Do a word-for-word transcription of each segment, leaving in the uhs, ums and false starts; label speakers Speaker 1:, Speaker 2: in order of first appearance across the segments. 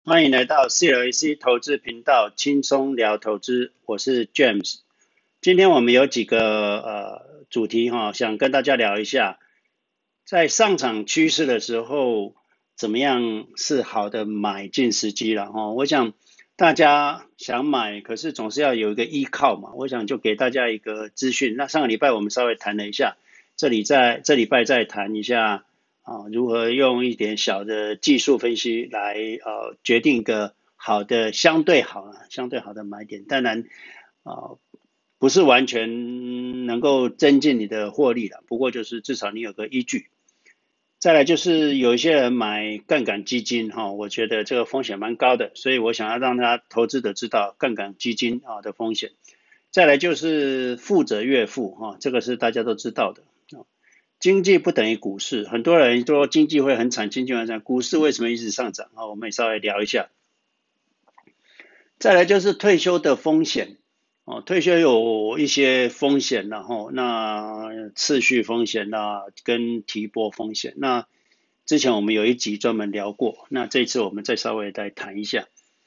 Speaker 1: 欢迎来到 C L A C 投资频道，轻松聊投资，我是 James。今天我们有几个呃主题哈，想跟大家聊一下，在上涨趋势的时候，怎么样是好的买进时机了哈。我想大家想买，可是总是要有一个依靠嘛。我想就给大家一个资讯。那上个礼拜我们稍微谈了一下，这里在这礼拜再谈一下。啊，如何用一点小的技术分析来呃决定一个好的相对好啊相对好的买点？当然啊、呃、不是完全能够增进你的获利了，不过就是至少你有个依据。再来就是有一些人买杠杆基金哈，我觉得这个风险蛮高的，所以我想要让他投资者知道杠杆基金啊的风险。再来就是富者越富哈，这个是大家都知道的。经济不等于股市，很多人说经济会很惨，经济会很惨，股市为什么一直上涨？啊，我们也稍微聊一下。再来就是退休的风险，哦，退休有一些风险，然后那次序风险啦，跟提拨风险。那之前我们有一集专门聊过，那这次我们再稍微再谈一下。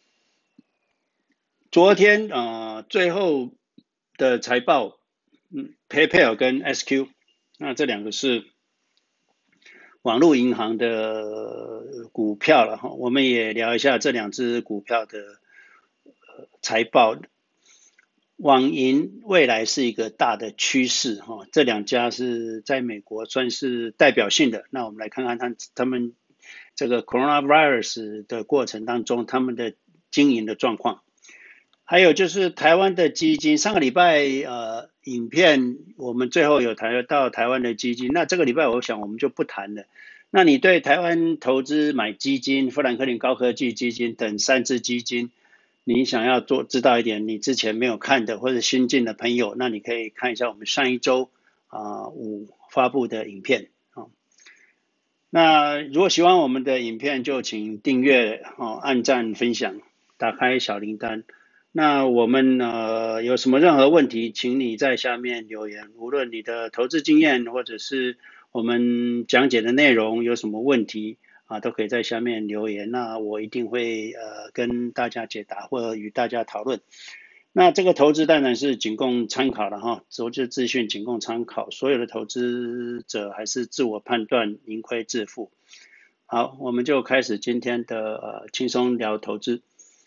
Speaker 1: 昨天呃最后的财报，嗯，PayPal 跟 S Q， 那这两个是网络银行的股票了哈，我们也聊一下这两只股票的财报。网银未来是一个大的趋势哈，这两家是在美国算是代表性的。那我们来看看他他们这个 coronavirus 的过程当中，他们的经营的状况。还有就是台湾的基金，上个礼拜呃影片我们最后有谈到台湾的基金，那这个礼拜我想我们就不谈了。那你对台湾投资买基金、富兰克林高科技基金等三只基金，你想要做知道一点你之前没有看的或者新进的朋友，那你可以看一下我们上一周啊、呃、五发布的影片啊、哦。那如果喜欢我们的影片，就请订阅哦、按赞、分享、打开小铃铛。那我们呃有什么任何问题，请你在下面留言。无论你的投资经验或者是我们讲解的内容有什么问题啊，都可以在下面留言。那我一定会呃跟大家解答或者与大家讨论。那这个投资当然是仅供参考了哈，投资资讯仅供参考，所有的投资者还是自我判断，盈亏自负。好，我们就开始今天的呃轻松聊投资。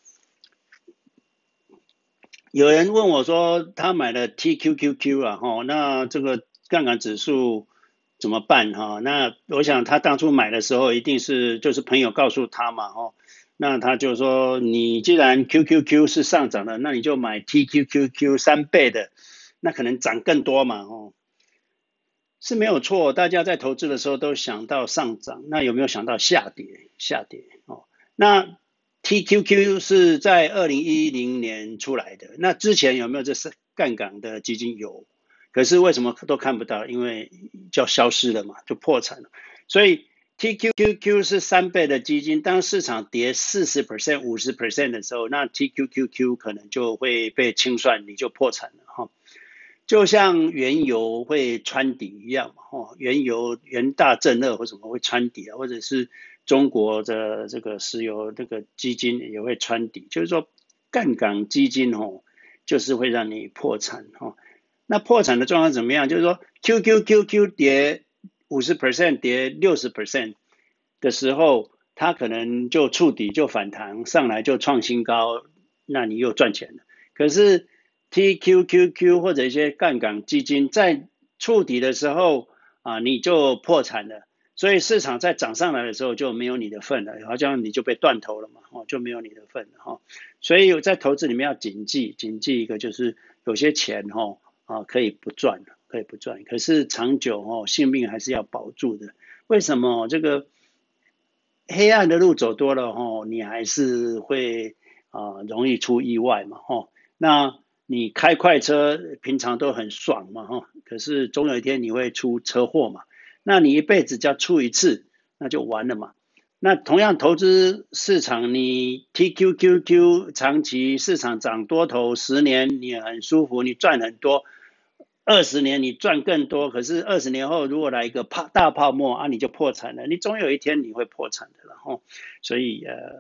Speaker 1: 有人问我说，他买了 T Q Q Q 啊，哈，那这个杠杆指数怎么办哈？那我想他当初买的时候，一定是就是朋友告诉他嘛，哈，那他就说，你既然 Q Q Q 是上涨的，那你就买 T Q Q Q 三倍的，那可能涨更多嘛，哦，是没有错。大家在投资的时候都想到上涨，那有没有想到下跌？下跌哦，那 T Q Q 是在二零一零年出来的，那之前有没有这是杠杆的基金？有，可是为什么都看不到？因为就消失了嘛，就破产了。所以 T Q Q Q 是三倍的基金，当市场跌 百分之四十、百分之五十 的时候，那 T Q Q Q 可能就会被清算，你就破产了哈。就像原油会穿底一样嘛，哦，原油元大正二或什么会穿底啊，或者是中国的这个石油这个基金也会穿底，就是说杠杆基金哦，就是会让你破产哦。那破产的状况怎么样？就是说 Q Q Q Q 跌 百分之五十 跌 百分之六十 的时候，它可能就触底就反弹上来就创新高，那你又赚钱了。可是 T Q Q Q 或者一些杠杆基金在触底的时候啊，你就破产了，所以市场在涨上来的时候就没有你的份了，好像你就被断头了嘛，哦，就没有你的份了哈。所以在投资里面要谨记，谨记一个就是有些钱哈啊可以不赚，可以不赚，可是长久哦性命还是要保住的。为什么这个黑暗的路走多了哦，你还是会啊容易出意外嘛，哈。那你开快车平常都很爽嘛，哈，可是总有一天你会出车祸嘛，那你一辈子就要出一次，那就完了嘛。那同样投资市场，你 T Q Q Q 长期市场涨多头十年，你很舒服，你赚很多，二十年你赚更多，可是二十年后如果来一个泡大泡沫啊，你就破产了，你总有一天你会破产的了哈。所以呃，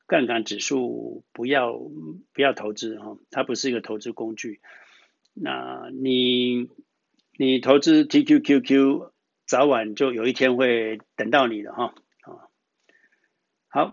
Speaker 1: 杠杆指数不要不要投资哈，它不是一个投资工具。那你你投资 T Q Q Q， 早晚就有一天会等到你的哈。好，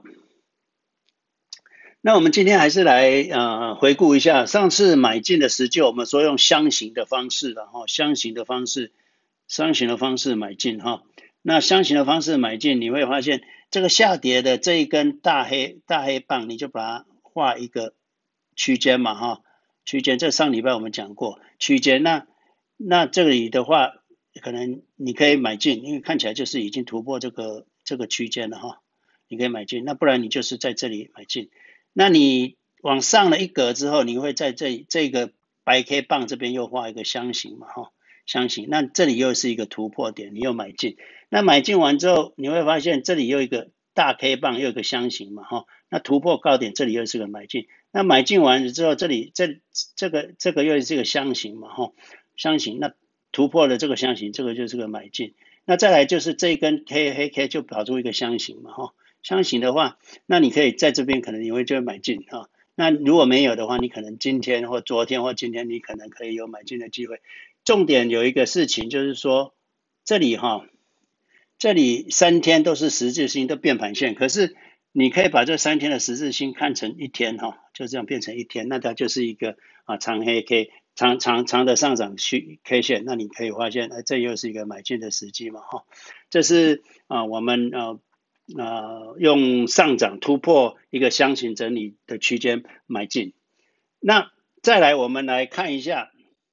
Speaker 1: 那我们今天还是来呃回顾一下上次买进的时机，我们说用箱型的方式的哈，箱型的方式，箱型的方式买进哈。那箱型的方式买进，你会发现这个下跌的这一根大黑大黑棒，你就把它画一个区间嘛哈，区间。这上礼拜我们讲过区间，那那这里的话，可能你可以买进，因为看起来就是已经突破这个这个区间了哈，你可以买进。那不然你就是在这里买进。那你往上了一格之后，你会在这这个白 K 棒这边又画一个箱型嘛哈。箱型，那这里又是一个突破点，你又买进。那买进完之后，你会发现这里又一个大 K 棒，又一个箱型嘛，哈。那突破高点，这里又是个买进。那买进完之后，这里这这个这个又是一个箱型嘛，哈，箱型。那突破了这个箱型，这个就是个买进。那再来就是这一根黑黑 K 就跑出一个箱型嘛，哈。箱型的话，那你可以在这边可能你会就会买进啊。那如果没有的话，你可能今天或昨天或今天你可能可以有买进的机会。重点有一个事情就是说，这里哈，这里三天都是十字星，都变盘线，可是你可以把这三天的十字星看成一天哈，就这样变成一天，那它就是一个啊长黑 K， 长长长的上涨区 K 线，那你可以发现，哎，这又是一个买进的时机嘛哈，这是啊我们呃呃用上涨突破一个箱型整理的区间买进。那再来我们来看一下。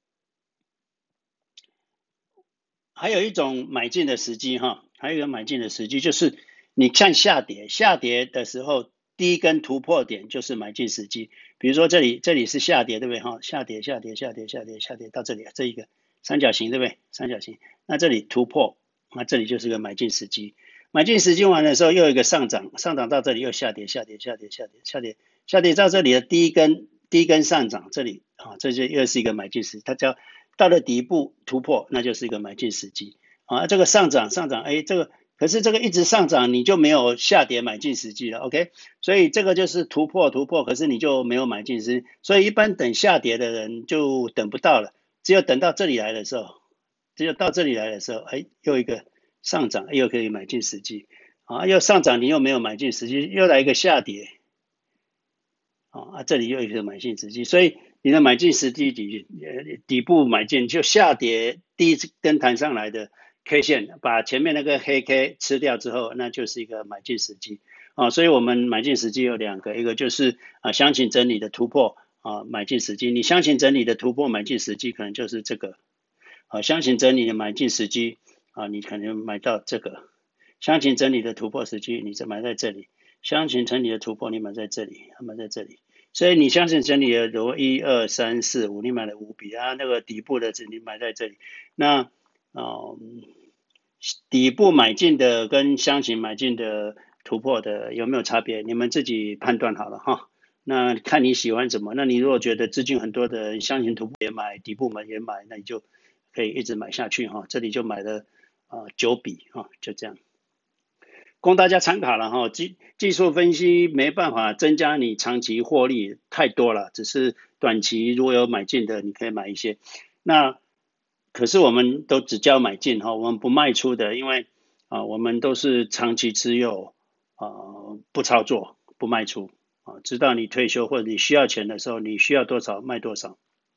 Speaker 1: 还有一种买进的时机哈，还有一个买进的时机就是你看下跌，下跌的时候第一根突破点就是买进时机。比如说这里这里是下跌对不对哈？下跌下跌下跌下跌下跌到这里这一个三角形对不对？三角形，那这里突破，那这里就是个买进时机。买进时机完的时候又有一个上涨，上涨到这里又下跌下跌下跌下跌下跌下跌到这里的第一根第一根上涨，这里啊这就又是一个买进时机，它叫到了底部突破，那就是一个买进时机啊。这个上涨上涨，哎，这个可是这个一直上涨，你就没有下跌买进时机了 ，OK？ 所以这个就是突破突破，可是你就没有买进时机。所以一般等下跌的人就等不到了，只有等到这里来的时候，只有到这里来的时候，哎，又一个上涨，又可以买进时机啊。又上涨，你又没有买进时机，又来一个下跌啊，这里又一个买进时机，所以。你的买进时机底底部买进，就下跌第一根弹上来的 K 线，把前面那个黑 K 吃掉之后，那就是一个买进时机啊。所以我们买进时机有两个，一个就是啊箱型整理的突破啊买进时机，你箱型整理的突破买进时机可能就是这个啊箱型整理的买进时机啊，你可能买到这个箱型整理的突破时机，你就买在这里，箱型整理的突破你买在这里，买在这里。所以你相信整理的，如果一二三四五，你买了五笔啊，那个底部的你买在这里，那嗯底部买进的跟箱型买进的突破的有没有差别？你们自己判断好了哈。那看你喜欢什么。那你如果觉得资金很多的箱型突破也买，底部买也买，那你就可以一直买下去哈。这里就买了啊九笔哈，就这样。供大家参考了哈，技技术分析没办法增加你长期获利太多了，只是短期如果有买进的，你可以买一些。那可是我们都只教买进哈，我们不卖出的，因为啊我们都是长期持有啊不操作不卖出啊，直到你退休或者你需要钱的时候，你需要多少卖多少。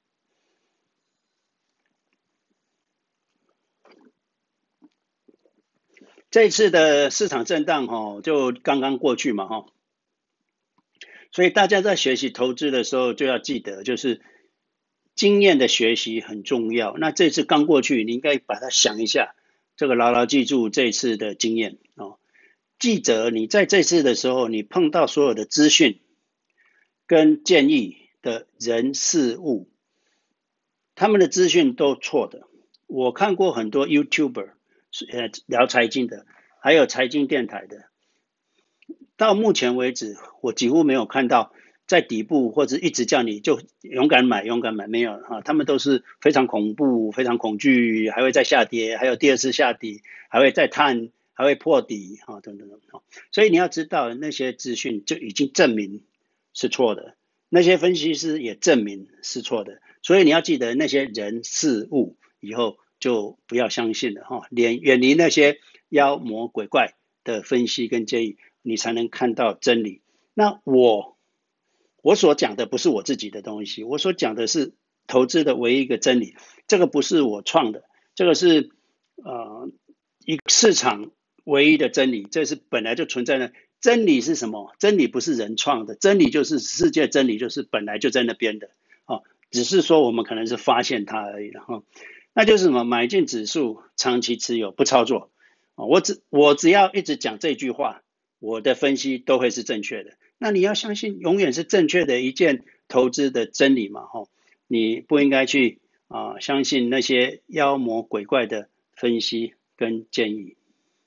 Speaker 1: 这次的市场震荡哈，就刚刚过去嘛哈，所以大家在学习投资的时候就要记得，就是经验的学习很重要。那这次刚过去，你应该把它想一下，这个牢牢记住这次的经验哦。记者，你在这次的时候，你碰到所有的资讯跟建议的人事物，他们的资讯都错的。我看过很多 YouTuber。呃，聊财经的，还有财经电台的，到目前为止，我几乎没有看到在底部或者一直叫你就勇敢买、勇敢买，没有哈，他们都是非常恐怖、非常恐惧，还会再下跌，还有第二次下跌，还会再探还会破底啊等等等等。所以你要知道那些资讯就已经证明是错的，那些分析师也证明是错的，所以你要记得那些人事物以后就不要相信了哈，远远离那些妖魔鬼怪的分析跟建议，你才能看到真理。那我我所讲的不是我自己的东西，我所讲的是投资的唯一一个真理，这个不是我创的，这个是呃一市场唯一的真理，这是本来就存在的。真理是什么？真理不是人创的，真理就是世界真理，就是本来就在那边的，哦，只是说我们可能是发现它而已了哈。那就是什么？买进指数，长期持有，不操作。哦，我只我只要一直讲这句话，我的分析都会是正确的。那你要相信，永远是正确的一件投资的真理嘛，哈，你不应该去啊、呃、相信那些妖魔鬼怪的分析跟建议。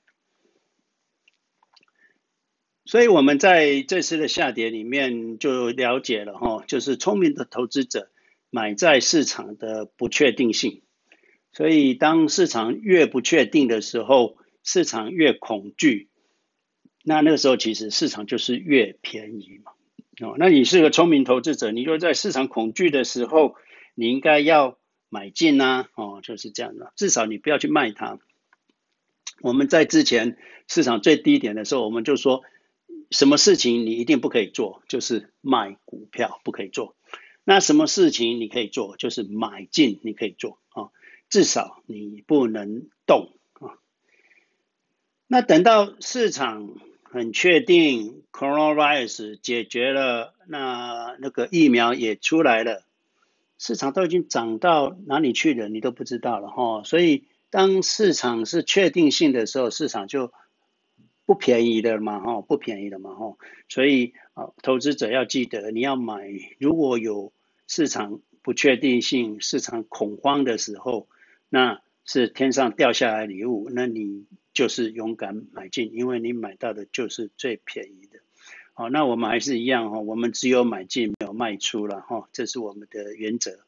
Speaker 1: 所以我们在这次的下跌里面就了解了哈，就是聪明的投资者买在市场的不确定性。所以当市场越不确定的时候，市场越恐惧，那那个时候其实市场就是越便宜嘛。哦，那你是个聪明投资者，你就在市场恐惧的时候，你应该要买进啊，哦，就是这样的，至少你不要去卖它。我们在之前市场最低点的时候，我们就说，什么事情你一定不可以做，就是卖股票不可以做。那什么事情你可以做，就是买进你可以做啊，至少你不能动啊。那等到市场很确定 coronavirus 解决了，那那个疫苗也出来了，市场都已经涨到哪里去了，你都不知道了哈。所以当市场是确定性的时候，市场就不便宜的嘛，哈，不便宜的嘛，哈，所以啊，投资者要记得，你要买，如果有市场不确定性、市场恐慌的时候，那是天上掉下来礼物，那你就是勇敢买进，因为你买到的就是最便宜的。好，那我们还是一样哈，我们只有买进没有卖出了哈，这是我们的原则。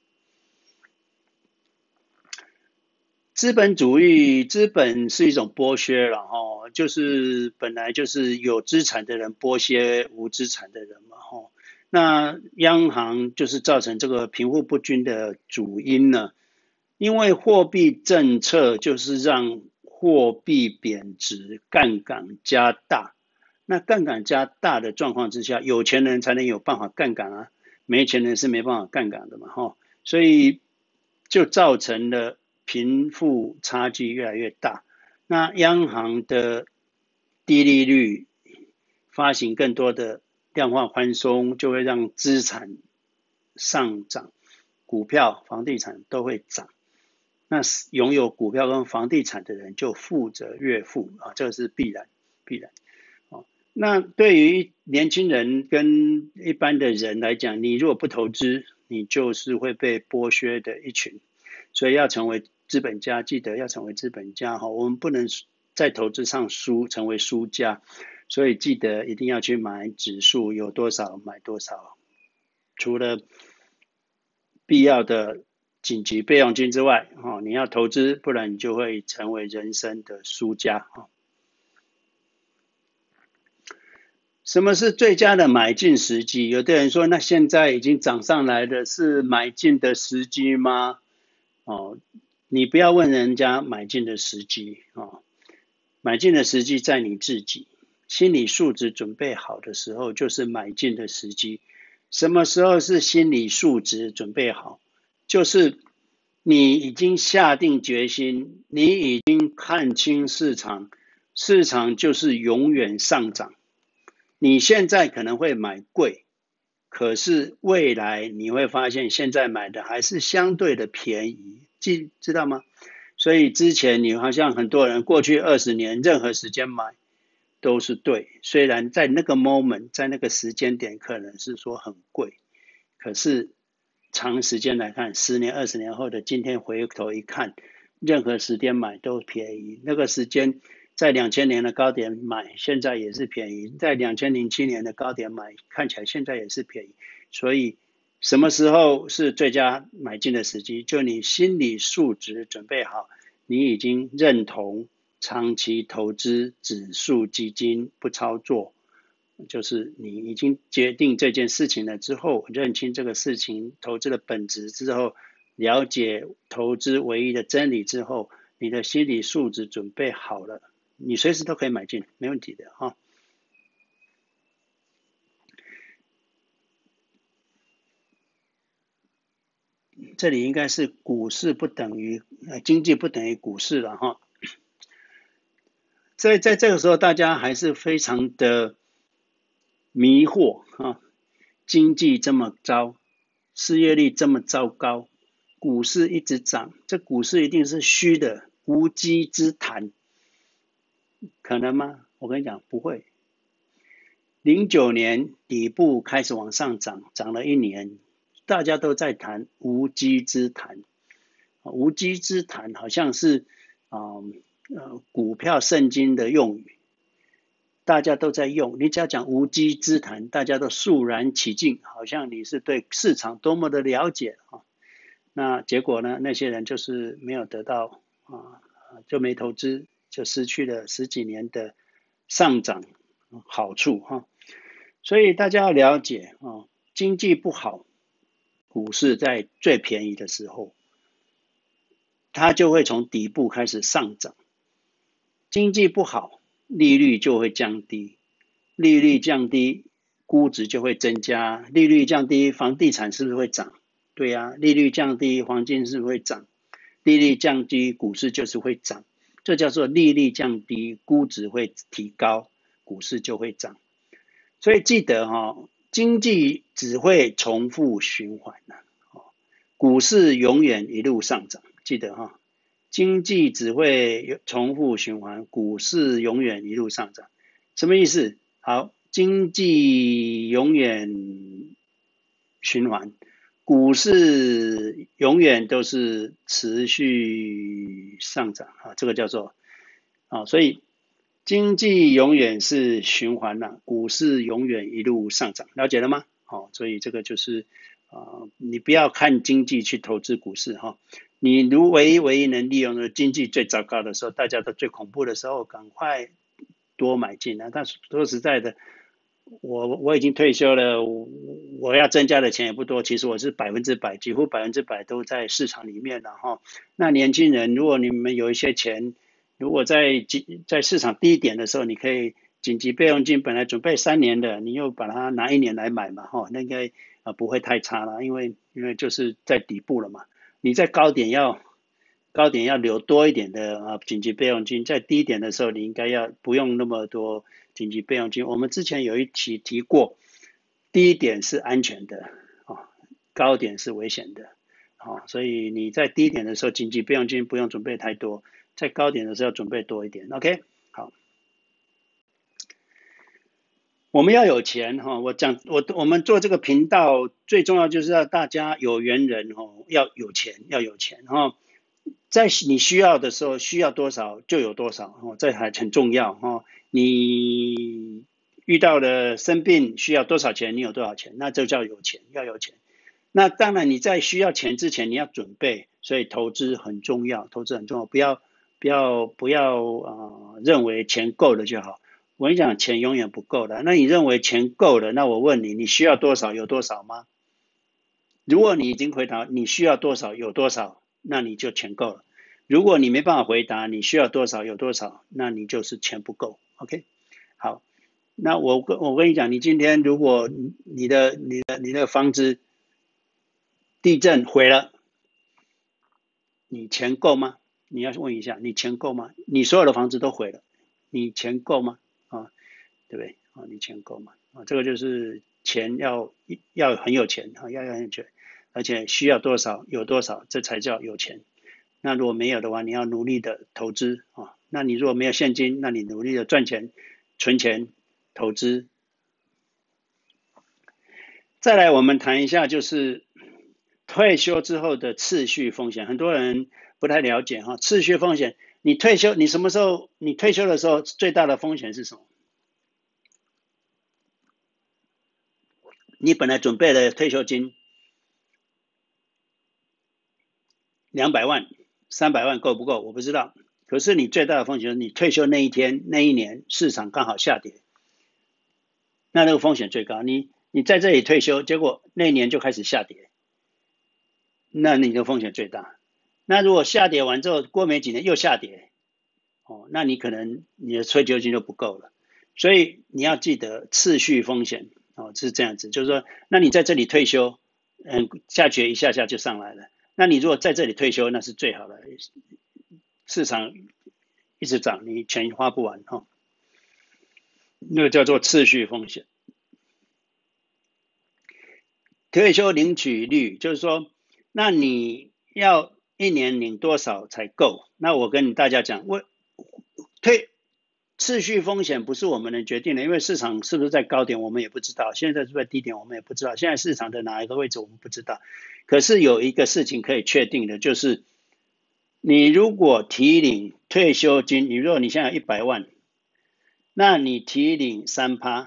Speaker 1: 资本主义，资本是一种剥削了哈，就是本来就是有资产的人剥削无资产的人嘛哈。那央行就是造成这个贫富不均的主因呢，因为货币政策就是让货币贬值，杠杆加大。那杠杆加大的状况之下，有钱人才能有办法杠杆啊，没钱人是没办法杠杆的嘛哈，所以就造成了贫富差距越来越大。那央行的低利率发行更多的量化宽松，就会让资产上涨，股票、房地产都会涨。那拥有股票跟房地产的人就富者越富啊，这是必然，必然。那对于年轻人跟一般的人来讲，你如果不投资，你就是会被剥削的一群。所以要成为资本家，记得要成为资本家哈，我们不能在投资上输，成为输家。所以记得一定要去买指数，有多少买多少。除了必要的紧急备用金之外，你要投资，不然你就会成为人生的输家。什么是最佳的买进时机？有的人说，那现在已经涨上来的是买进的时机吗？哦，你不要问人家买进的时机哦，买进的时机在你自己，心理素质准备好的时候就是买进的时机。什么时候是心理素质准备好？就是你已经下定决心，你已经看清市场，市场就是永远上涨。你现在可能会买贵，可是未来你会发现现在买的还是相对的便宜，记知道吗？所以之前你好像很多人过去二十年任何时间买都是对，虽然在那个 moment 在那个时间点可能是说很贵，可是长时间来看，十年二十年后的今天回头一看，任何时间买都便宜，那个时间在两千年的高点买，现在也是便宜；在两千零七年的高点买，看起来现在也是便宜。所以，什么时候是最佳买进的时机？就你心理素质准备好，你已经认同长期投资指数基金不操作，就是你已经决定这件事情了之后，认清这个事情投资的本质之后，了解投资唯一的真理之后，你的心理素质准备好了，你随时都可以买进，没问题的哈。这里应该是股市不等于呃经济不等于股市了哈。在在这个时候，大家还是非常的迷惑哈，经济这么糟，失业率这么糟糕，股市一直涨，这股市一定是虚的，无稽之谈，可能吗？我跟你讲，不会。零九年底部开始往上涨，涨了一年，大家都在谈无稽之谈。无稽之谈好像是啊、呃、股票圣经的用语，大家都在用。你只要讲无稽之谈，大家都肃然起敬，好像你是对市场多么的了解啊。那结果呢？那些人就是没有得到啊，就没投资，就失去了十几年的上涨好处哈。所以大家要了解啊，经济不好，股市在最便宜的时候，它就会从底部开始上涨。经济不好，利率就会降低，利率降低，估值就会增加，利率降低，房地产是不是会涨？对呀、啊，利率降低，黄金是不是会涨？利率降低，股市就是会涨。这叫做利率降低，估值会提高，股市就会涨。所以记得哈、哦，经济只会重复循环的、哦，股市永远一路上涨。记得哈、哦，经济只会重复循环，股市永远一路上涨。什么意思？好，经济永远循环，股市永远都是持续上涨啊，这个叫做啊，所以经济永远是循环了，股市永远一路上涨，了解了吗？好，所以这个就是啊，你不要看经济去投资股市哈，你如唯一唯一能利用的经济最糟糕的时候，大家都最恐怖的时候，赶快多买进啊！但是说实在的。我我已经退休了，我要增加的钱也不多。其实我是百分之百，几乎百分之百都在市场里面了哈。那年轻人，如果你们有一些钱，如果在在市场低点的时候，你可以紧急备用金，本来准备三年的，你又把它拿一年来买嘛哈，那应该啊不会太差了，因为因为就是在底部了嘛。你在高点要高点要留多一点的啊紧急备用金，在低点的时候你应该要不用那么多紧急备用金。我们之前有一期提过，低点是安全的啊，高点是危险的啊，所以你在低点的时候紧急备用金不用准备太多，在高点的时候准备多一点。OK， 好。我们要有钱哈，我讲我我们做这个频道最重要就是要大家有缘人哦，要有钱要有钱哈。在你需要的时候，需要多少就有多少，哦，这还很重要哈。你遇到了生病需要多少钱，你有多少钱，那就叫有钱，要有钱。那当然你在需要钱之前你要准备，所以投资很重要，投资很重要，不要不要不要呃认为钱够了就好。我跟你讲，钱永远不够的。那你认为钱够了，那我问你，你需要多少有多少吗？如果你已经回答你需要多少有多少，那你就钱够了。如果你没办法回答你需要多少有多少，那你就是钱不够。OK， 好，那我跟我跟你讲，你今天如果你的你的你的房子地震毁了，你钱够吗？你要问一下，你钱够吗？你所有的房子都毁了，你钱够吗？啊，对不对？啊，你钱够吗？啊，这个就是钱要要很有钱啊，要很有钱，而且需要多少有多少，这才叫有钱。那如果没有的话，你要努力的投资啊。那你如果没有现金，那你努力的赚钱、存钱、投资。再来，我们谈一下就是退休之后的次序风险，很多人不太了解哈。次序风险，你退休，你什么时候？你退休的时候最大的风险是什么？你本来准备的退休金两百万、三百万够不够？我不知道。 可是你最大的风险是你退休那一天那一年市场刚好下跌，那那个风险最高。你你在这里退休，结果那一年就开始下跌，那你的风险最大。那如果下跌完之后，过没几年又下跌，哦，那你可能你的退休金就不够了。所以你要记得次序风险，哦，是这样子，就是说，那你在这里退休，嗯，下跌一下下就上来了。那你如果在这里退休，那是最好的，市场一直涨，你钱花不完哈、哦，那个叫做次序风险。退休领取率就是说，那你要一年领多少才够？那我跟大家讲，我退次序风险不是我们能决定的，因为市场是不是在高点我们也不知道，现在是不是在低点我们也不知道，现在市场的哪一个位置我们不知道。可是有一个事情可以确定的，就是你如果提领退休金，你如果你现在有一百万，那你提领 百分之三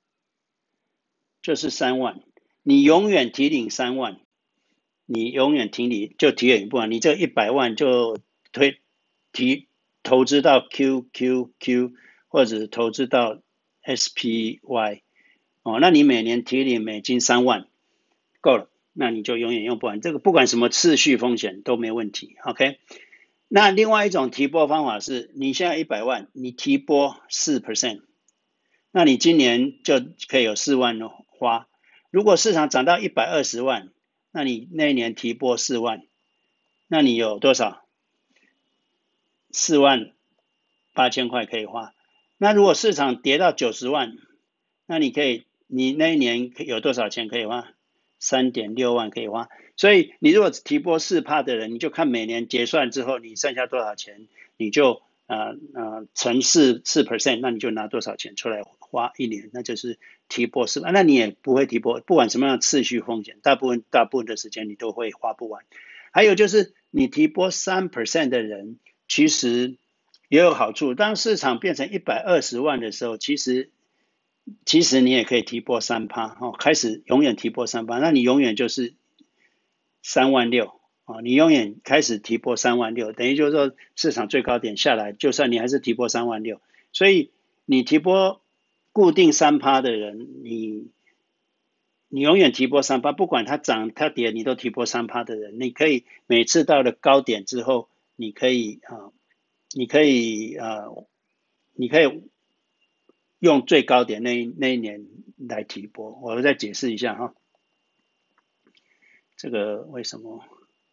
Speaker 1: 就是三万。你永远提领三万，你永远提领就提领不完，你这一百万就推提投资到 Q Q Q 或者投资到 S P Y 哦，那你每年提领美金三万够了，那你就永远用不完，这个不管什么次序风险都没问题 ，OK。那另外一种提拨方法是，你现在一百万，你提拨 百分之四， 那你今年就可以有四万花。如果市场涨到一百二十万，那你那一年提拨四万，那你有多少？四万八千块可以花。那如果市场跌到九十万，那你可以，你那一年有多少钱可以花？三点六万可以花。所以你如果提拨 百分之四 的人，你就看每年结算之后你剩下多少钱，你就呃呃乘四 4%， 那你就拿多少钱出来花一年，那就是提拨四，那你也不会提拨，不管什么样的次序风险，大部分大部分的时间你都会花不完。还有就是你提拨 百分之三 的人，其实也有好处。当市场变成一百二十万的时候，其实其实你也可以提拨 百分之三、哦、开始永远提拨 百分之三，那你永远就是三万六。哦，你永远开始提拨三万六，等于就是说市场最高点下来，就算你还是提拨三万六，所以你提拨固定 百分之三 的人，你你永远提拨 百分之三， 不管它涨它跌，你都提拨 百分之三 的人，你可以每次到了高点之后，你可以啊、呃，你可以啊、呃，你可以用最高点那那一年来提拨。我再解释一下哈，这个为什么？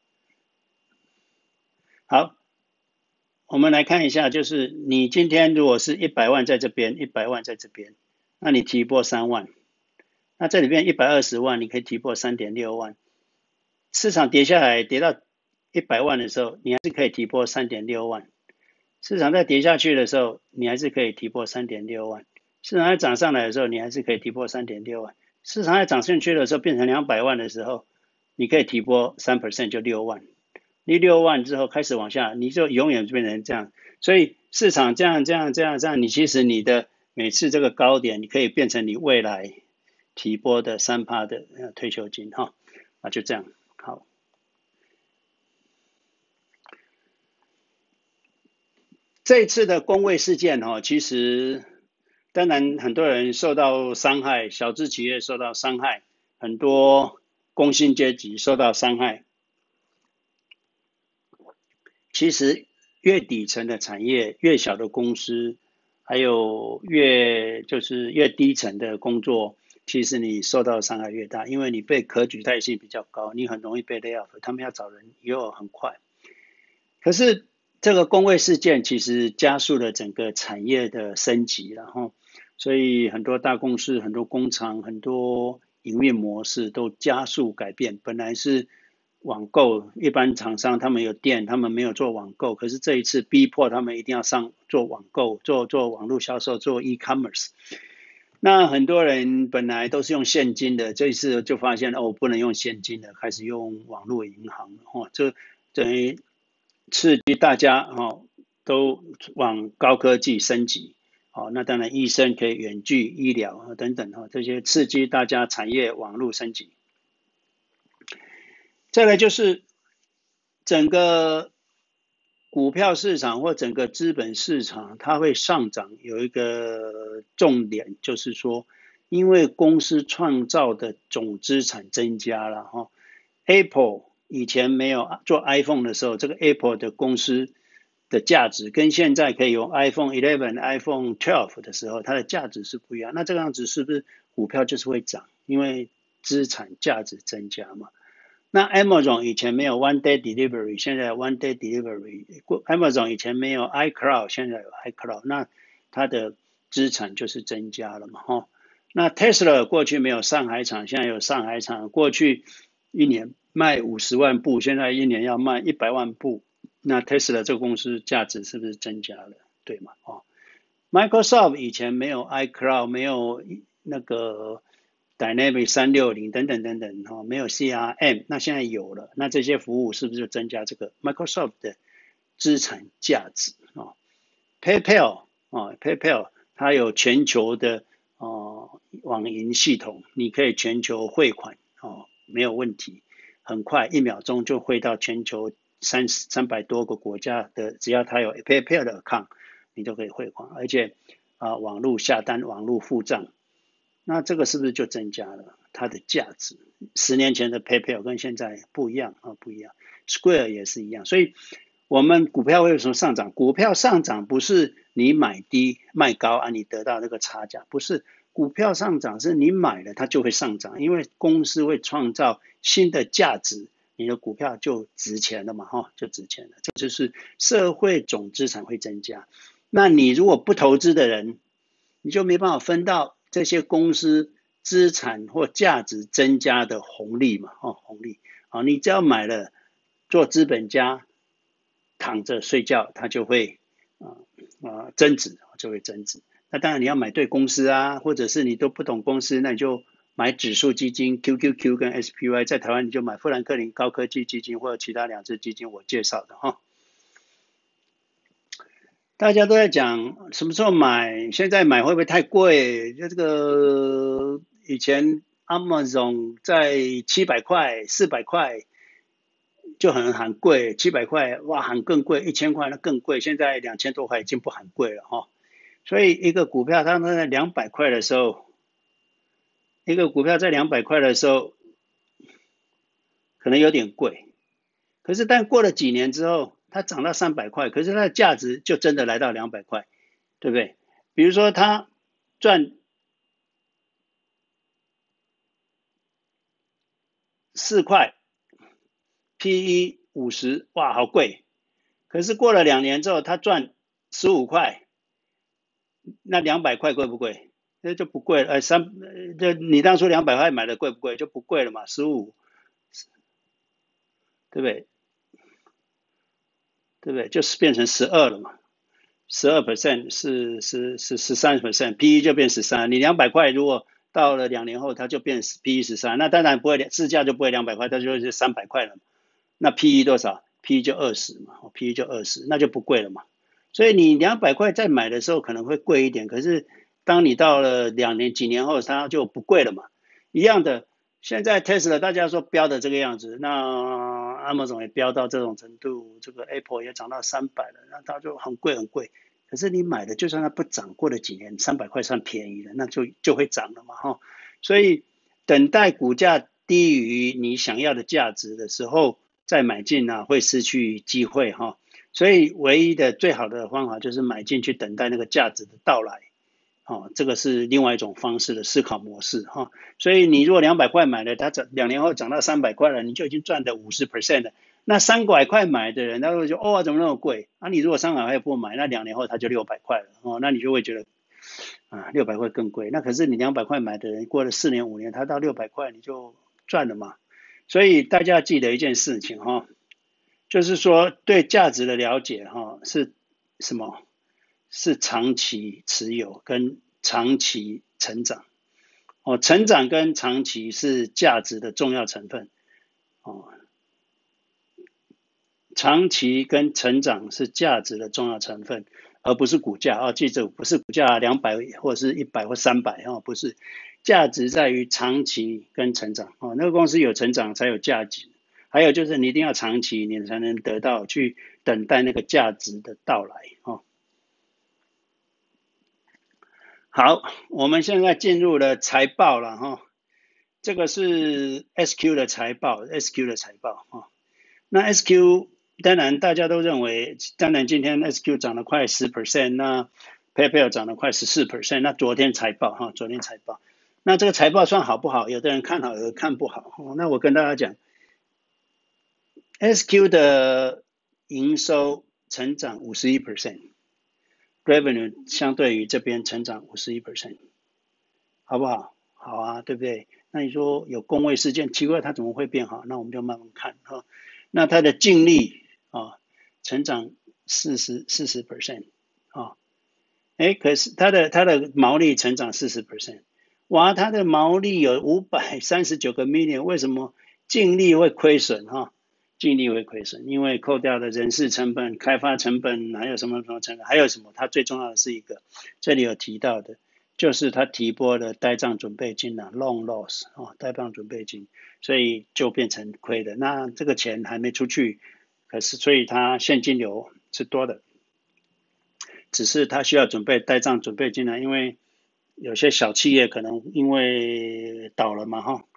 Speaker 1: 好，我们来看一下，就是你今天如果是一百万在这边，一百万在这边，那你提拨三万，那这里边一百二十万，你可以提拨 三点六万。市场跌下来跌到一百万的时候，你还是可以提拨 三点六万。市场在跌下去的时候，你还是可以提拨 三点六万。市场在涨上来的时候，你还是可以提拨 三点六万。市场在涨上去的时候变成两百万的时候，你可以提拨 百分之三 就六万。你六万之后开始往下，你就永远变成这样。所以市场这样这样这样这样，你其实你的每次这个高点，你可以变成你未来提拨的 百分之三 的退休金哈，啊就这样。好，这一次的公卫事件哈，其实当然很多人受到伤害，小资企业受到伤害，很多工薪阶级受到伤害。其实越底层的产业，越小的公司，还有越就是越低层的工作，其实你受到的伤害越大，因为你被可取代性比较高，你很容易被 lay off， 他们要找人又很快。可是这个公卫事件其实加速了整个产业的升级，然后所以很多大公司、很多工厂、很多营运模式都加速改变，本来是网购，一般厂商他们有店，他们没有做网购，可是这一次逼迫他们一定要上做网购，做做网络销售，做 e-commerce。那很多人本来都是用现金的，这一次就发现哦，不能用现金的，开始用网络银行，哦，这等于刺激大家哦都往高科技升级。哦，那当然医生可以远距医疗等等，哦，这些刺激大家产业网络升级。再来就是整个股票市场或整个资本市场它会上涨，有一个重点就是说，因为公司创造的总资产增加了哈。Apple 以前没有做 iPhone 的时候，这个 Apple 的公司的价值跟现在可以用 iPhone 十一、iPhone 十二的时候，它的价值是不一样。那这个样子是不是股票就是会涨？因为资产价值增加嘛。那 Amazon 以前没有 One Day Delivery， 现在有 One Day Delivery。Amazon 以前没有 iCloud， 现在有 iCloud， 那它的资产就是增加了嘛，哈。那 Tesla 过去没有上海厂，现在有上海厂，过去一年卖五十万部，现在一年要卖一百万部，那 Tesla 这个公司价值是不是增加了？对吗？哦 ，Microsoft 以前没有 iCloud， 没有那个 Dynamics 三六零等等等等，哈，没有 C R M， 那现在有了，那这些服务是不是就增加这个 Microsoft 的资产价值啊 ？PayPal 啊 ，PayPal 它有全球的哦网银系统，你可以全球汇款哦，没有问题，很快一秒钟就汇到全球三三百多个国家的，只要它有 PayPal 的 account， 你就可以汇款，而且啊网络下单、网络付账。那这个是不是就增加了它的价值？十年前的 PayPal 跟现在不一样啊，不一样。Square 也是一样，所以我们股票为什么上涨？股票上涨不是你买低卖高啊，你得到那个差价，不是。股票上涨是你买了它就会上涨，因为公司会创造新的价值，你的股票就值钱了嘛，哈，就值钱了。这就是社会总资产会增加。那你如果不投资的人，你就没办法分到这些公司资产或价值增加的红利嘛，哦，红利，好，你只要买了，做资本家，躺着睡觉，它就会啊啊增值，就会增值。那当然你要买对公司啊，或者是你都不懂公司，那你就买指数基金 Q Q Q 跟 S P Y， 在台湾你就买富兰克林高科技基金或者其他两只基金我介绍的哈。大家都在讲什么时候买，现在买会不会太贵？就这个以前 Amazon 在七百块、四百块就很很贵，七百块哇喊更贵，一千块那更贵，现在两千多块已经不喊贵了哈。所以一个股票它在两百块的时候，一个股票在两百块的时候可能有点贵，可是但过了几年之后，它涨到三百块，可是它的价值就真的来到两百块，对不对？比如说它赚四块 ，P E 五十，哇，好贵。可是过了两年之后，它赚十五块，那两百块贵不贵？那就不贵了。呃，三，就你当初两百块买的贵不贵？就不贵了嘛，十五，对不对？对不对？就是变成十二了嘛，十二 percent 是是是十三 percent，P E 就变十三。你两百块如果到了两年后，它就变 P E 十三，那当然不会，市价就不会两百块，它就是三百块了。那 P E 多少 ？P E 就二十嘛 ，P E 就二十，那就不贵了嘛。所以你两百块再买的时候可能会贵一点，可是当你到了两年、几年后，它就不贵了嘛。一样的，现在 Tesla 大家说标的这个样子，那 Amazon 也标到这种程度，这个 Apple 也涨到三百了，那它就很贵很贵。可是你买的就算它不涨，过了几年三百块算便宜了，那就就会涨了嘛，哈。所以等待股价低于你想要的价值的时候再买进呢、啊，会失去机会哈。所以唯一的最好的方法就是买进去等待那个价值的到来。哦，这个是另外一种方式的思考模式哈。所以你如果两百块买的，它涨两年后涨到三百块了，你就已经赚了五十 percent 了。那三百块买的人，他会说哦怎么那么贵？啊，你如果三百块不买，那两年后它就六百块了哦，那你就会觉得啊六百块更贵。那可是你两百块买的人，过了四年五年，它到六百块你就赚了嘛。所以大家记得一件事情哈，就是说对价值的了解哈是什么？是长期持有跟长期成长。哦，成长跟长期是价值的重要成分。哦，长期跟成长是价值的重要成分，而不是股价啊、哦！记住，不是股价两百或是一百或三百啊，不是。价值在于长期跟成长哦，那个公司有成长才有价值还有就是你一定要长期，你才能得到去等待那个价值的到来哦。好，我们现在进入了财报了哈，这个是 S Q 的财报 ，S Q 的财报哈。那 S Q 当然大家都认为，当然今天 S Q 涨了快 百分之十， 那 PayPal 涨了快 百分之十四， 那昨天财报哈，昨天财报，那这个财报算好不好？有的人看好，有的人看不好。那我跟大家讲 ，S Q 的营收成长 百分之五十一。revenue 相对于这边成长 百分之五十一， 好不好？好啊，对不对？那你说有公卫事件，奇怪它怎么会变好？那我们就慢慢看哈。那它的净利啊，成长四十四十 percent 啊，哎，可是它的它的毛利成长四十 percent， 哇，它的毛利有五百三十九个 million， 为什么净利会亏损哈？净利会亏损，因为扣掉的人事成本、开发成本，还有什么什么成本，还有什么？它最重要的是一个，这里有提到的，就是它提拨的呆账准备金啊 ，loan loss 啊，呆账准备金，所以就变成亏的。那这个钱还没出去，可是所以它现金流是多的，只是它需要准备呆账准备金啊，因为有些小企业可能因为倒了嘛哈。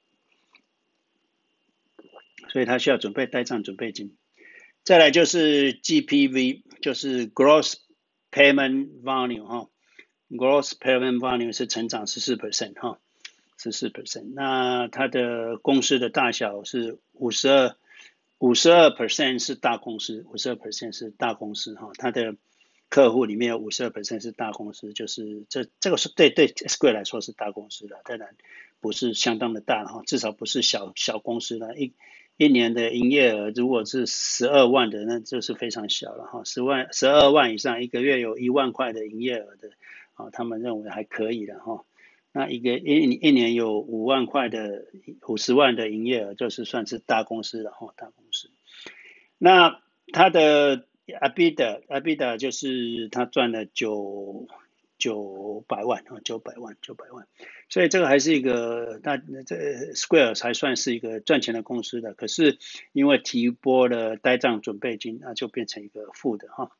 Speaker 1: 所以它需要准备呆账准备金。再来就是 G P V， 就是 Gross Payment Volume 哈 ，Gross Payment Volume 是成长 百分之十四 哈 ，百分之十四。那它的公司的大小是五十二 百分之五十二 是大公司 ，百分之五十二 是大公司哈，它的客户里面有 百分之五十二 是大公司，就是这这个是对对 Square 来说是大公司的，当然不是相当的大哈，至少不是小小公司了一。一年的营业额如果是十二万的，那就是非常小了哈。十万、十二万以上，一个月有一万块的营业额的，啊，他们认为还可以的哈。那一个一一年有五万块的、五十万的营业额，就是算是大公司了哈，大公司。那它的 EBITDA，EBITDA 就是他赚了九九百万啊，九百万，九百万。所以这个还是一个，那这 Square 才算是一个赚钱的公司的，可是因为提拨了呆账准备金，那就变成一个负的哈。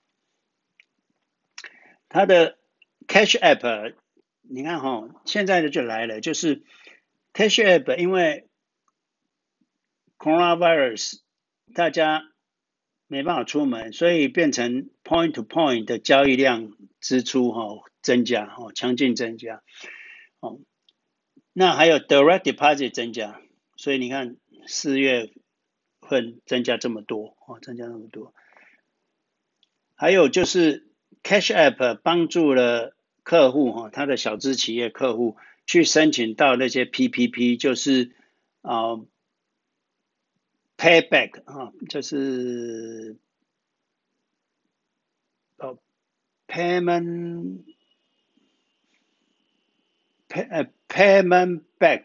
Speaker 1: 它的 Cash App， 你看哈，现在的就来了，就是 Cash App 因为 Coronavirus 大家没办法出门，所以变成 Point to Point 的交易量支出哈增加哈，强劲增加哦。那还有 direct deposit 增加，所以你看四月份增加这么多哦，增加那么多。还有就是 Cash App 帮助了客户哈，他的小资企业客户去申请到那些 P P P， 就是啊、呃、payback 啊，就是哦 payment pay payment back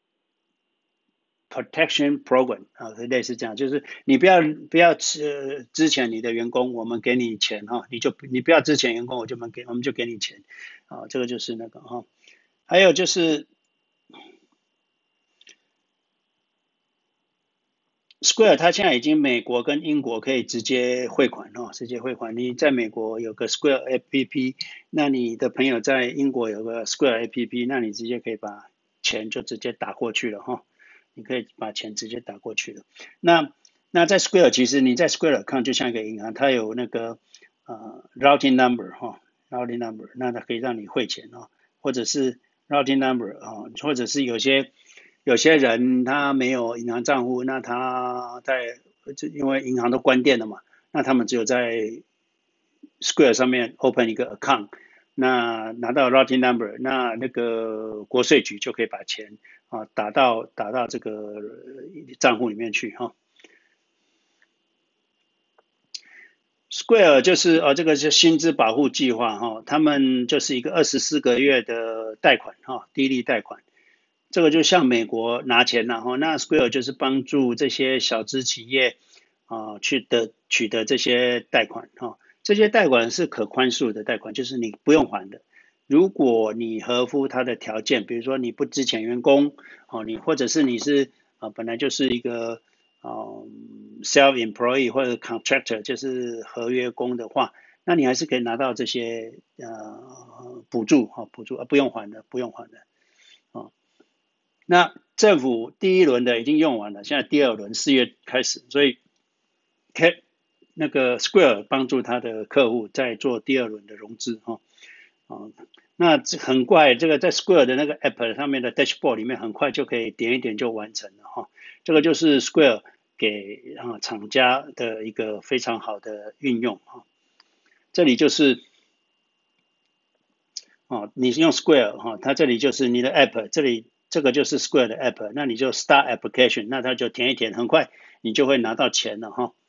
Speaker 1: protection program 啊，类似这样，就是你不要不要呃之前你的员工，我们给你钱哈，你就你不要之前员工，我就们给我们就给你钱啊，这个就是那个哈。还有就是Square 它现在已经美国跟英国可以直接汇款哦，直接汇款。你在美国有个 Square A P P， 那你的朋友在英国有个 Square A P P， 那你直接可以把钱就直接打过去了哈。你可以把钱直接打过去了。那那在 Square 其实你在 Square account 就像一个银行，它有那个呃 routing number 哈 routing number， 那它可以让你汇钱哦，或者是 routing number 啊，或者是有些有些人他没有银行账户，那他在因为银行都关店了嘛，那他们只有在 Square 上面 open 一个 account。那拿到 routing number， 那那个国税局就可以把钱啊打到打到这个账户里面去哈。Square 就是呃这个是薪资保护计划哈，他们就是一个二十四个月的贷款哈，低利贷款。这个就像美国拿钱然后那 Square 就是帮助这些小资企业啊去的取得这些贷款哈。这些贷款是可宽恕的贷款，就是你不用还的。如果你合乎他的条件，比如说你不支遣员工，哦，你或者是你是啊本来就是一个呃 self-employee 或者 contractor 就是合约工的话，那你还是可以拿到这些呃补助哈、哦，补助啊不用还的，不用还的哦。那政府第一轮的已经用完了，现在第二轮四月开始，所以开那个 Square 帮助他的客户在做第二轮的融资哈。哦，那很快，这个在 Square 的那个 App 上面的 Dashboard 里面，很快就可以点一点就完成了哈。这个就是 Square 给啊厂家的一个非常好的运用哈。这里就是哦，你用 Square 哈，它这里就是你的 App，这里这个就是 Square 的 App，那你就 Start Application，那它就填一填，很快你就会拿到钱了哈。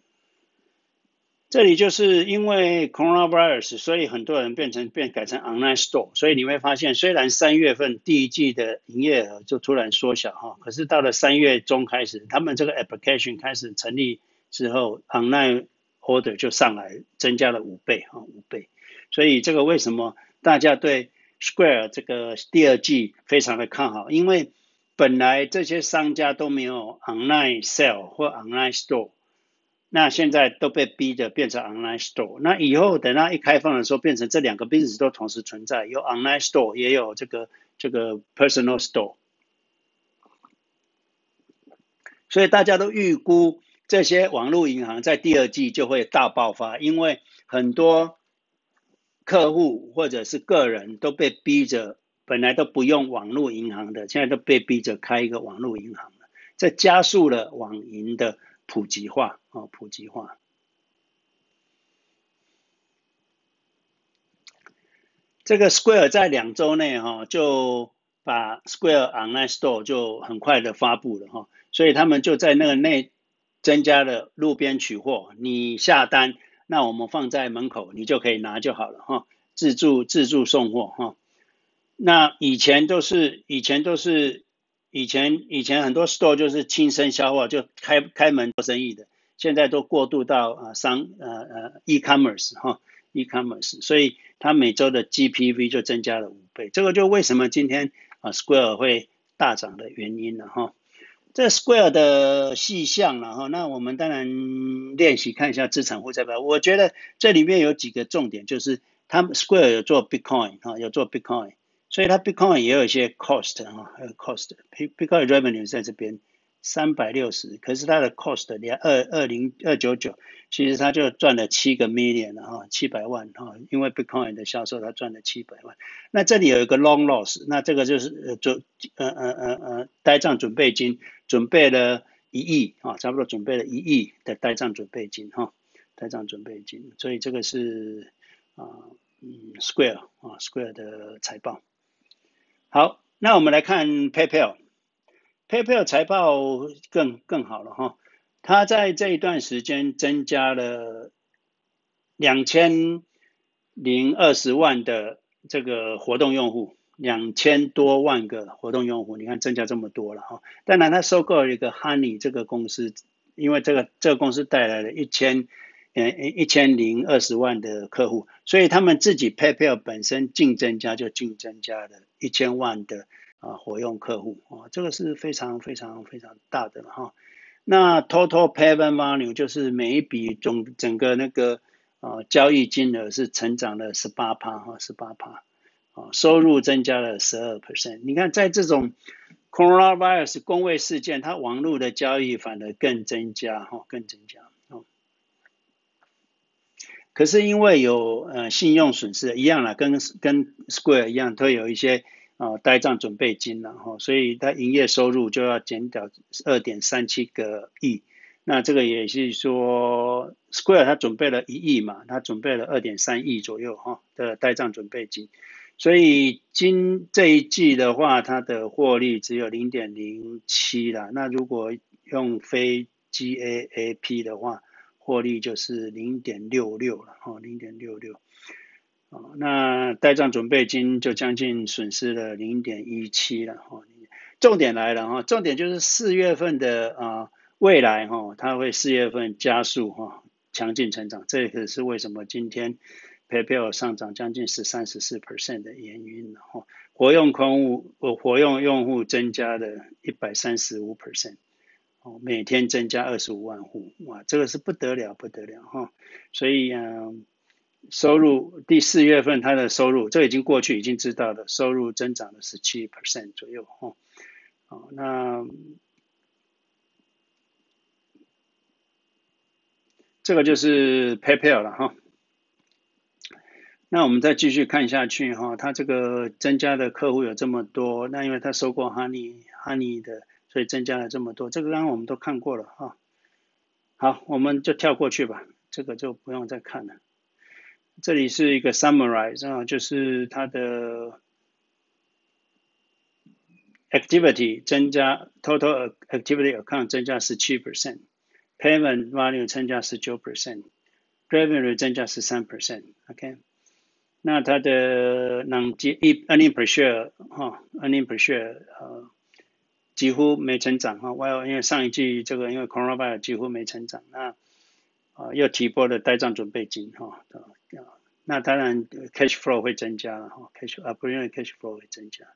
Speaker 1: 这里就是因为 coronavirus， 所以很多人变成变改成 online store， 所以你会发现，虽然三月份第一季的营业额就突然缩小哈，可是到了三月中开始，他们这个 application 开始成立之后 ，online order 就上来，增加了五倍哈，五倍。所以这个为什么大家对 Square 这个第二季非常的看好？因为本来这些商家都没有 online sale 或 online store。那现在都被逼着变成 online store， 那以后等它一开放的时候，变成这两个 business 都同时存在，有 online store 也有这个这个 personal store， 所以大家都预估这些网络银行在第二季就会大爆发，因为很多客户或者是个人都被逼着，本来都不用网络银行的，现在都被逼着开一个网络银行了，这加速了网银的普及化啊，普及化。这个 Square 在两周内哈就把 Square Online Store 就很快的发布了哈，所以他们就在那个内增加了路边取货，你下单，那我们放在门口，你就可以拿就好了哈，自助自助送货哈。那以前都是以前都是以前以前很多 store 就是亲身销货，就开开门做生意的，现在都过渡到啊商呃呃 e-commerce 哈 e-commerce， 所以它每周的 G P V 就增加了五倍，这个就为什么今天啊 Square 会大涨的原因了哈。这 Square 的细项了哈，那我们当然练习看一下资产负债表。我觉得这里面有几个重点，就是他们 Square 有做 Bitcoin 哈，有做 Bitcoin，所以它 Bitcoin 也有一些 cost 哈，还有 cost。Bitcoin revenue 在这边三百六十，可是它的 cost 两二二零二九九，其实它就赚了七个 million 了哈，七百万哈，因为 Bitcoin 的销售它赚了七百万。那这里有一个 long loss， 那这个就是呃就呃呃呃呃呆账准备金，准备了一亿啊，差不多准备了一亿的呆账准备金哈，呆账准备金，所以这个是啊嗯 Square 啊 Square 的财报。好，那我们来看 PayPal，PayPal 财报更更好了哈，它在这一段时间增加了两千零二十万的这个活动用户，两千多万个活动用户，你看增加这么多了哈。当然，它收购了一个 Honey 这个公司，因为这个这个公司带来了一千呃一千零二十万的客户，所以他们自己 PayPal 本身净增加就净增加了一千万的啊活用客户啊，这个是非常非常非常大的哈。那 Total Payment Volume 就是每一笔总整个那个啊交易金额是成长了十八趴哈，十八趴啊，收入增加了十二 percent。你看在这种 Coronavirus 公卫事件，它网络的交易反而更增加哈，更增加。可是因为有呃信用损失一样啦，跟跟 Square 一样，都有一些啊呆账准备金了哈，所以它营业收入就要减掉二点三七个亿。那这个也是说 Square 它准备了一亿嘛，它准备了二点三亿左右哈的呆账准备金，所以今这一季的话，它的获利只有零点零七啦。那如果用非 G A A P 的话，获利就是零点六六了哈，零点六六。那呆账准备金就将近损失了零点一七了哈。重点来了哈，重点就是四月份的啊未来哈，它会四月份加速哈强劲成长，这个是为什么今天 PayPal 上涨将近十三十四 percent 的原因哈。活用空户活用用户增加了一百三十五 percent。 哦，每天增加二十五万户，哇，这个是不得了不得了哈。所以嗯、呃，收入第四月份它的收入，这已经过去已经知道了，收入增长了 百分之十七 左右哈。哦，那这个就是 PayPal 了哈。那我们再继续看下去哈，它这个增加的客户有这么多，那因为它收过 Honey Honey 的，所以增加了这么多。这个刚刚我们都看过了哈。好，我们就跳过去吧，这个就不用再看了。这里是一个 summarize 啊，就是它的 activity 增加 ，total activity account 增加 百分之十七 ，payment value 增加 百分之十九 ，revenue 增加 百分之十三 ，OK。那它的 non earning per share 哈 ，earning per share 呃几乎没成长哈，我因为上一季这个因为 coronavirus 几乎没成长，那啊又提拨了呆账准备金哈，那当然 cash flow 会增加了哈 ，cash 啊不因为 cash flow 会增加。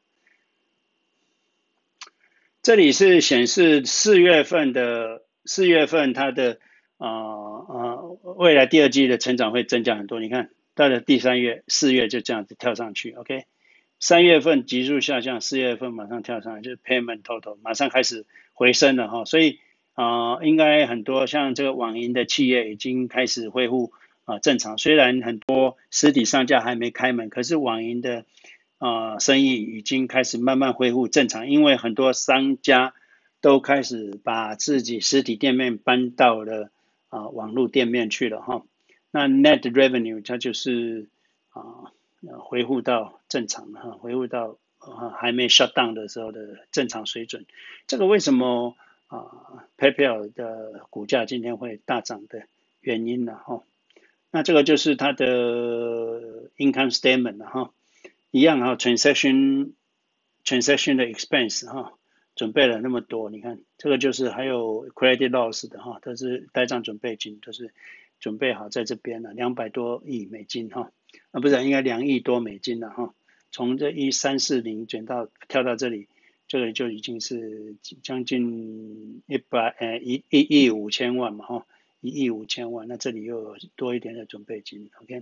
Speaker 1: 这里是显示四月份的四月份它的呃呃未来第二季的成长会增加很多，你看到了第三月四月就这样子跳上去 ，OK。三月份急速下降，四月份马上跳上来，就是 payment total 马上开始回升了哈，所以啊、呃、应该很多像这个网银的企业已经开始恢复啊、呃、正常，虽然很多实体商家还没开门，可是网银的啊、呃、生意已经开始慢慢恢复正常，因为很多商家都开始把自己实体店面搬到了啊、呃、网络店面去了哈，那 net revenue 它就是啊。呃恢复到正常哈，恢复到啊还没 shut down 的时候的正常水准。这个为什么啊 PayPal 的股价今天会大涨的原因呢？哈，那这个就是它的 income statement 了哈，一样哈 transaction transaction 的 expense 哈，准备了那么多，你看这个就是还有 credit loss 的哈，都是呆账准备金，都是准备好在这边了，两百多亿美金哈。啊，不是，应该两亿多美金了哈。从这一三四零卷到跳到这里，这个就已经是将近一百呃一一亿五千万嘛哈，一亿五千万。那这里又有多一点的准备金 ，OK。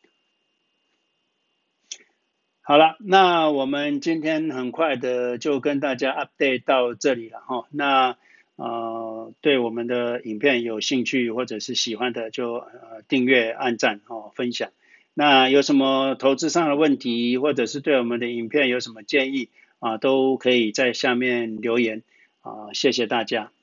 Speaker 1: 好了，那我们今天很快的就跟大家 update 到这里了哈。那呃，对我们的影片有兴趣或者是喜欢的就，呃订阅、按赞哦、分享。那有什么投资上的问题，或者是对我们的影片有什么建议啊，都可以在下面留言啊，谢谢大家。